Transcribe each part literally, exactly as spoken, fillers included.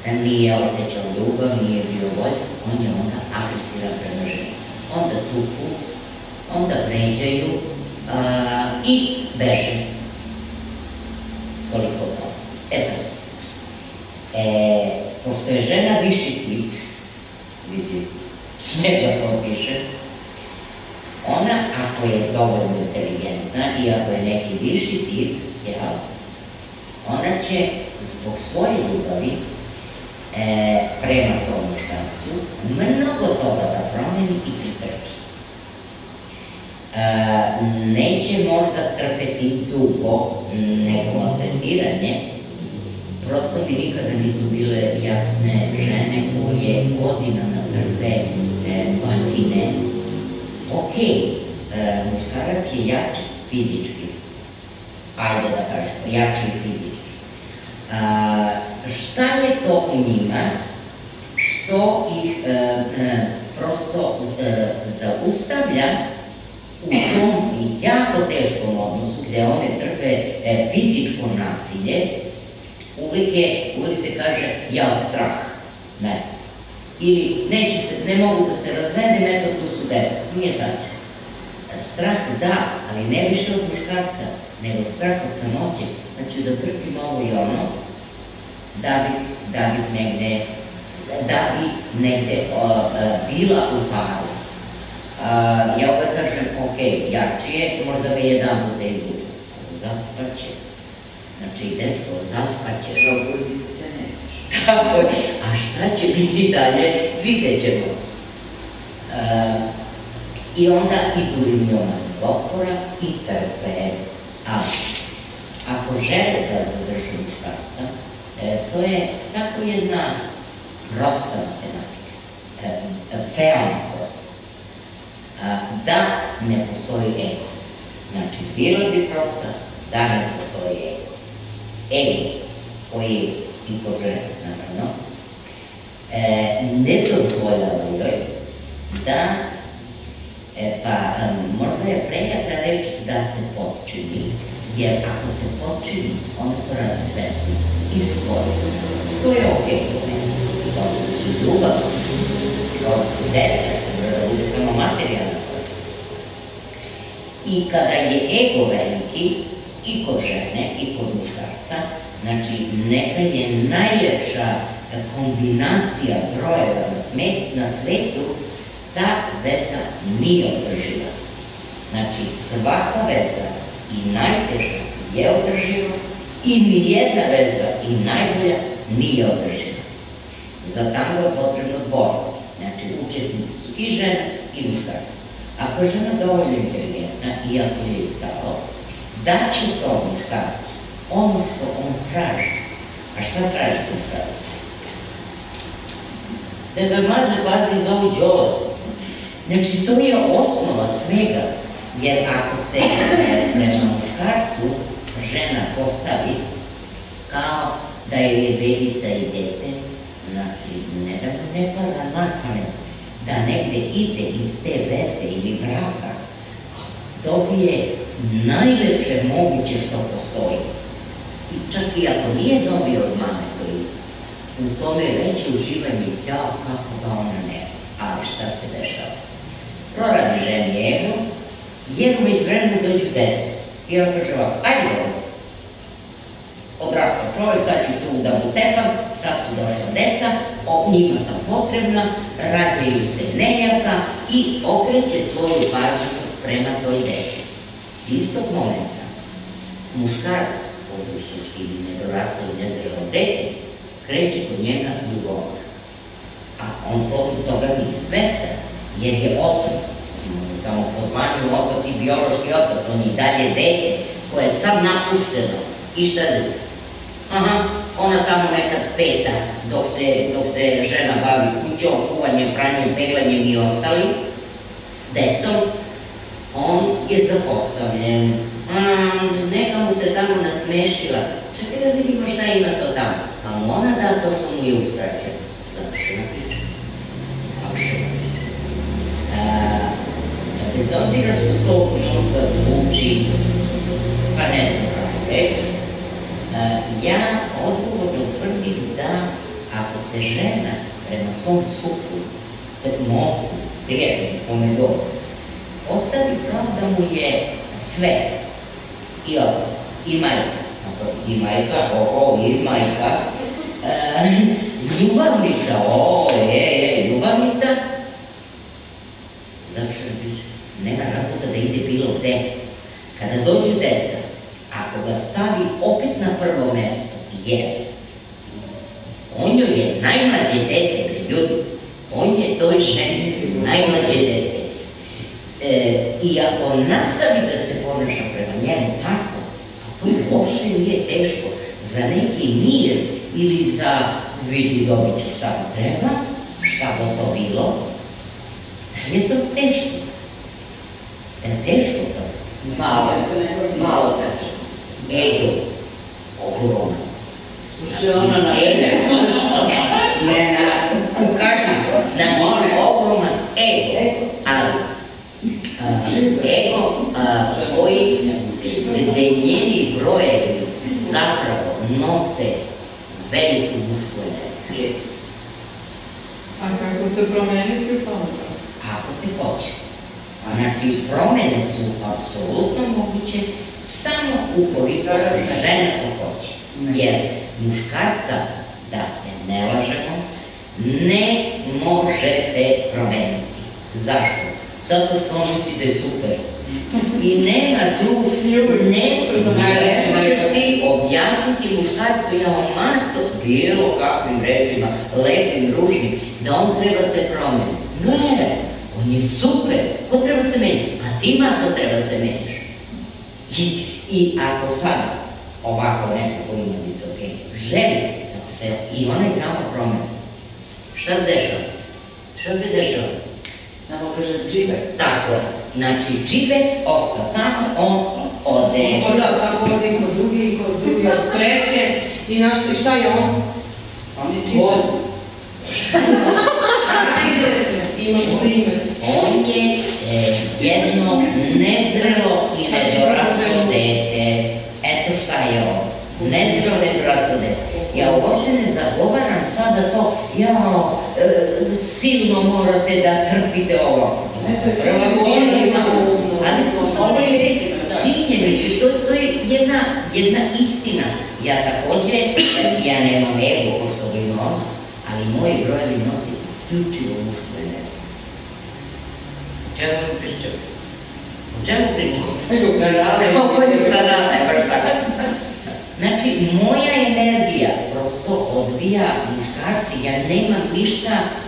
nije osjećao ljubav, nije bio voljko, on je onda agresivan prema ženi. Onda tuku, onda vređaju i beže. Toliko to. E sad, pošto je žena viši tip, vidi, sve da popiše, ona, ako je dovoljno inteligentna i ako je neki viši tip, ona će zbog svoje ljubavi prema tom muškarcu mnogo toga da promeni i pritrpi. Neće možda trpeti dugo neko maltretiranje, prosto mi nikada nisu bile jasne žene koje godinama trpe batine. Ok, muškarac je jači fizički, ajde da kažemo, jači fizički. Šta je to u njima što ih prosto zaustavlja u tom jako teškom odnosu gde one trpe fizičko nasilje? Uvijek se kaže, ja strah, ne. Ili ne mogu da se razvedem, eto tu su deca. Nije tačno. Strah da, ali ne više od muškarca, nego strah od samoće. Znači da trpim ovo i ono, da bi negde, da bi negde bila u paru. Ja uvek kažem, ok, jači je, možda me jedan puta izgubi. Zaspaće. Znači, dečko, zaspaćeš. Probuditi se nećeš. Tako je. A šta će biti dalje, vidjet ćemo. I onda idu linijoma otpora i trpe. Ali, ako žele da zadrže muškarca, to je tako jedna prosta matematika. Veoma prosta. Da ne postoji ego. Znači, bilo bi prosta da ne postoji ego. Ego, koji je i ko žene, naravno, ne dozvoljava joj da, pa možda je prejaka reč da se potčini, jer ako se potčini, onda to radi svesno i skorisno, što je okej po meni. To su i ljubav, to su deca, da bude samo materijalna korist. I kada je ego veliki, i kod žene, i kod muškarca, znači neka je najljepša kombinacija brojeva na svetu, ta veza nije održiva. Znači svaka veza i najteža je održiva i nijedna veza i najbolja nije održiva. Za tango je potrebno dvoje, znači učesnici su i žena i muškarac. Ako je žena dovoljno inteligentna i ako je stalo, daće to muškarcu ono što on traži. A šta traži muškarac? Da ga maže pazi iz ovih džolova. Znači, to je osnova svega, jer ako se prema muškarcu žena postavi kao da je vedica i dete, znači, ne da mu ne pada na pamet, da negde ide iz te veze ili braka, dobije najlepše moguće što postoji. I čak i ako nije dobio od mame to isto, u tome veće uživanje, jao, kako ga ona nema. Ali šta se dešava? Proradi ženi ego, jer umeđu vremenu dođu deca. I on kaže ovako, ajde volite. Odrastao čovjek, sad ću tu da mu tepam, sad su došla deca, njima sam potrebna, rađaju se nejaka i okreće svoju pažnju prema toj deci. Istog momenta, muškarac, koji u suštini nedorastao i nezrelo dete, kreće kod njega ljubomora. A on toga nije svestan, jer je otac, samo po zvanju otac i biološki otac, on je dalje dete, koje je sam napušteno. I šta da? Aha, ona tamo nekad peta, dok se žena bavi kućom, kuvanjem, pranjem, peglanjem i ostalim decom, on je zapostavljen. Neka mu se tamo nasmešila. Čekaj da vidimo šta ima to tamo. Pa mu ona da to što mu je uskraćeno. Završena priča. Završena priča. Bez obzira što to možda zvuči, pa ne znam pravi reč, ja odgovorno tvrdim da ako se žena prema svom suprugu, moku, prijatelju, kome god, ostavi kao da mu je sve, i otac, i majka, i majka, oho, i majka, ljubavnica, o, je, je, ljubavnica, završeno piše, nema razloga da ide bilo gde. Kada dođu deca, ako ga stavi opet na prvo mesto, jer on joj je najmlađe dete, bre ljudi, on je toj ženi najmlađe dete. I ako nastavi da se ponaša prema njemu tako, a to uopšte nije teško, za neki mir ili za vidi dobit ću šta mi treba, šta god to bilo, da je to teško. Da je teško to. Malo, malo teško. Ego, ogroman. Slušaj, ona na ego. Ne, na... Kažem, znači, ogroman ego, ali ego koji, gde njeni brojevi zapravo nose veliku mušku energiju. A kako se promeniti u tom? Ako se hoće. Znači, promene su apsolutno moguće samo ukoliko žena to hoće. Jer muškarca, da se ne lažemo, ne možete promeniti. Zašto? Zato što on misli da je super. I nema tu, ne možeš ti objasniti muškarcu, ja on maco, bilo kakvim rečima, lepim, ružnim, da on treba se promeniti. Ne, on je super, ko treba se meniti? A ti maco treba se meniš. I ako sad ovako neko ko ima visoke želi da se i onaj tamo promeni, šta se dešava? Šta se dešava? Samo kaže džibe. Tako je. Znači, džibe osta samo, on ode. Da, tako ode kod drugi i kod drugi od treće. I šta je on? On je džibe. Imaš primjer. On je jedno nezrelo i nedoraslo dete. Eto šta je on. Nezrelo, nedoraslo dete. Ja uopšte ne zagovaram sada to, jao, silno morate da trpite ovo. Ali su to činjenice, to je jedna istina. Ja takođe, ja nemam ego ko što ga ima ona, ali moji brojevi nosi isključivo mušku energiju. O čemu mi pričam? O čemu pričam? Polju kanale. Polju kanale, baš tako. Znači, moja energija prosto odbija muškarci, ja nemam ništa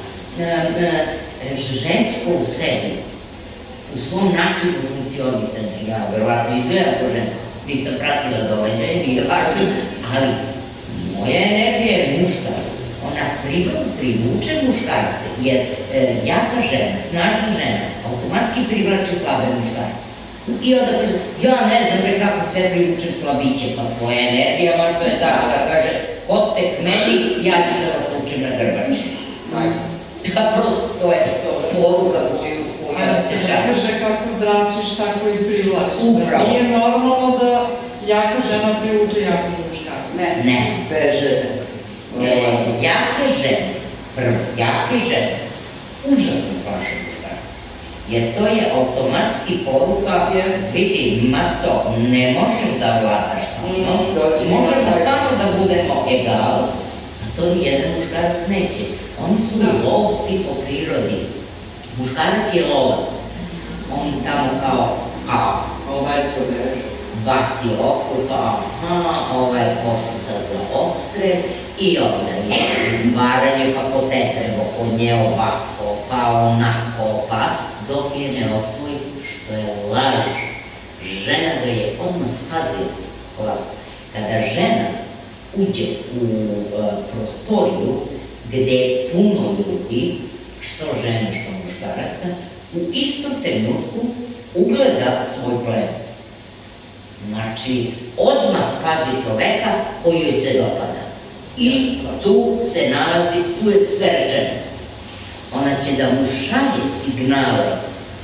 žensko u sebi, u svom načinu funkcionisanja. Ja verovatno izgledam kao žensko, nisam pratila događaje, nije važno, ali moja energija je muška. Ona privuče muškarce, jer jaka žena, snažna žena, automatski privlači slabe muškarce. I onda kaže, ja ne znam pre kako sve privučem slabiće, pa tvoja energija, maco je tako da kaže, hodte k meni, ja ću da vas učim na grbači. Da, prosto to je poruka koju se šalje. Ne kaže kako zračiš, tako i privlačiš. Upravo. Nije normalno da jaka žena privuče jaku muškarca. Ne. Ne. Beže. Jake žene, prvo, jake žene, užasno plaše muškarce. Jer to je automatski poruka, vidi, maco, ne možeš da vladaš sa mnom, možemo samo da budemo egal, a to nijedan muškarac neće. Oni su lovci po prirodi. Muškarac je lovac. On tamo kao, kao, Ovajsko beže. baci oko, kao, aha, ovaj košuta za odstrel i onda je varanje pa ko te treba, ko nje ovako, pa onako, pa dok je ne osvoji, što je laž. Žena ga je odmah spazila. Ovako, kada žena uđe u prostoriju gde je puno ljudi, što žene, što muškaraca, u istom trenutku ugleda svoj plen. Znači, odmah spazi čoveka koji joj se dopada. I tu se nalazi, tu je sve rečeno. Ona će da mu šalje signale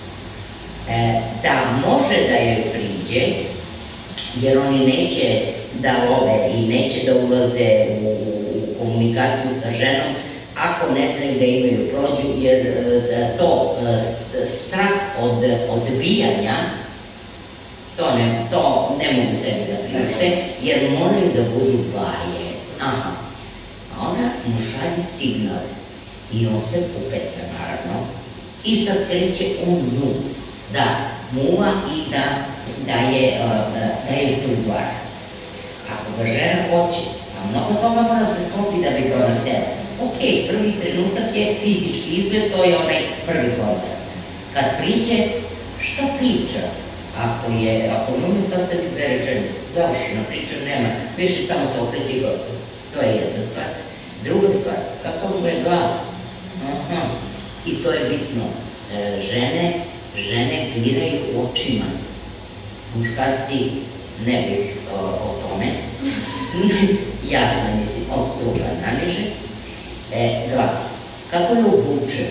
da može da joj priđe, jer oni neće da love i neće da ulaze u komunikaciju sa ženom ako ne znaju da imaju prođu, jer to strah od odbijanja, to ne, to ne mogu sebi da priušte, jer moraju da budu baje. Aha. A onda mu šalje signal i on se upeca, naravno, i sad kreće on nju da muva i da, da, je, da je se udvara. Ako ga žena hoće, a mnogo toga mora se sklopi da bi ga ona htela. Ok, prvi trenutak je fizički izgled, to je onaj prvi kontakt. Kad priđe, šta priča? Ako je, ako ne ume sastaviti dve rečenice, završena priča nema, više samo se okreće i gotovo. To je jedna stvar. Druga stvar, kakav mu je glas? Aha. I to je bitno. Žene, žene biraju očima. Muškarci ne bi o tome. Jasno, mislim, od struka naniže. Glas. Kako je obučen?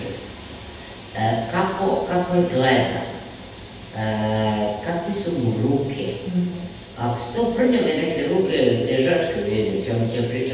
Kako je gleda? Kakve su mu ruke? Ako su to prljave neke ruke, težačke, vidiš, čemu će pričam?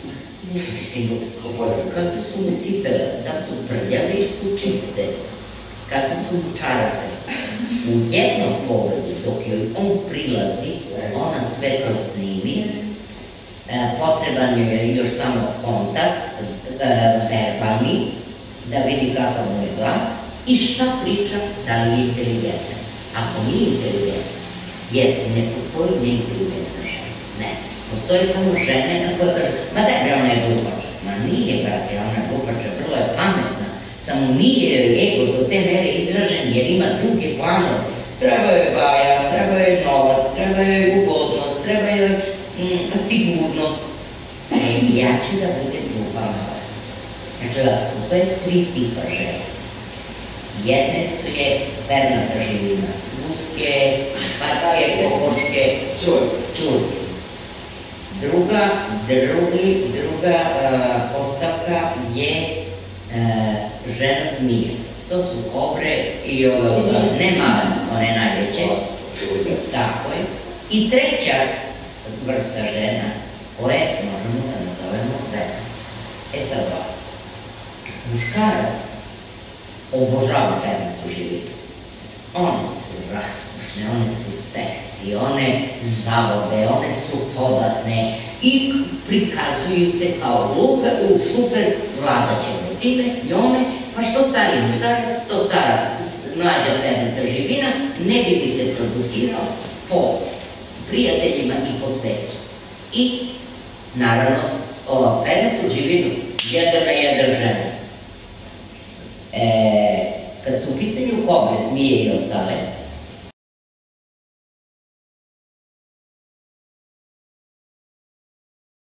Kakve su mu cipele? Da su prljave ili su čiste? Kakve su mu čarape? U jednom pogledu, dok joj on prilazi, ona sve to snimi, potreban joj je još samo kontakt, verbalni, da vidi kakav mu je glas i šta priča, da li je inteligentan. Ako nije inteligentan, jer ne postoji neinteligentna žena, ne. Postoji samo žene na koja kaže, ma daj bre, ona je glupača. Ma nije, brate, ona je glupača, vrlo je pametna, samo nije joj ego do te mere izražen jer ima druge planove. Treba joj baja, treba joj novac, treba joj ugodnost, treba joj sigurnost. Ja ću da budem glupa mala. Znači, postoje tri tipa žena. Jedne su je pernata živina, guske, patke, kokoške, čurke. Druga, druga postavka je žena zmija. To su kobre i ove ostale, ne male, one najveće. Tako je. I treća vrsta žena, koje možemo da nazovemo vernice. E sad ovako, muškarac obožava pernatu živinu. One su raspušne, one su seksi, one zavode, one su podatne i prikazuju se kao glupe, u super, vlada ćemo time, njome, pa što stari muškarac, to stara mlađa pernata živina, ne bi se producirao po prijateljima i po svetu. I, naravno, ova pernatu živinu jedra jedra žena. Kad su u pitanju kobre, zmije i ostale,